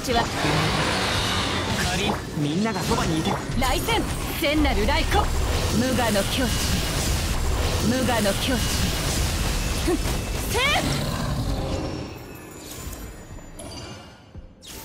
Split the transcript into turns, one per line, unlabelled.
ちは
みんながそばにいて。
来戦聖なる来光、無我の境地、無我の境地。ふんせー